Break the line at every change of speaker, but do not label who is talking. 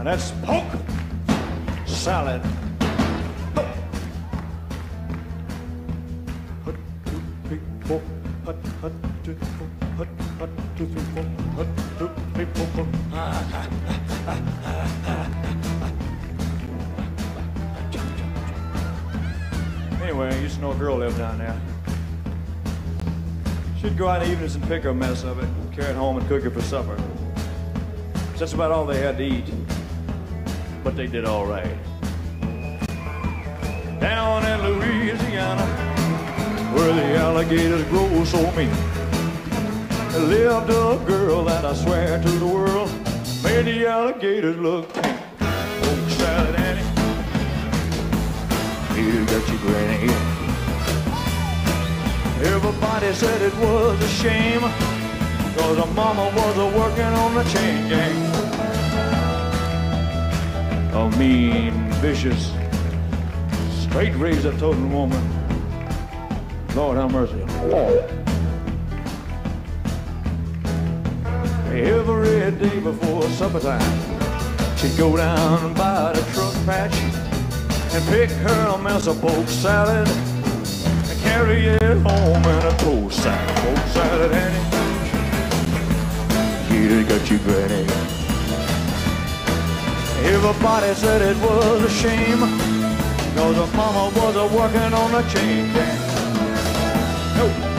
Now that's pork salad. Hut, two, three, four. Hut, hut, two, four. Hut, hut, two, three, four. Hut, two, three, four, four. Anyway, I used to know a girl lived down there. She'd go out in the evenings and pick her a mess of it, carry it home and cook it for supper. That's about all they had to eat. But they did all right. Down in Louisiana, where the alligators grow so mean, there lived a girl that I swear to the world made the alligators look pink. Pork salad Annie, you got your granny. Everybody said it was a shame, cause her mama was working on the chain gang. A mean, vicious, straight razor-toting woman. Lord have mercy. Every day before supper time, she'd go down by the truck patch and pick her a mess of pork salad and carry it home in a toast sack. Pork salad, Annie, you got your granny. Everybody said it was a shame, cause her mama was working on the chain gang. No.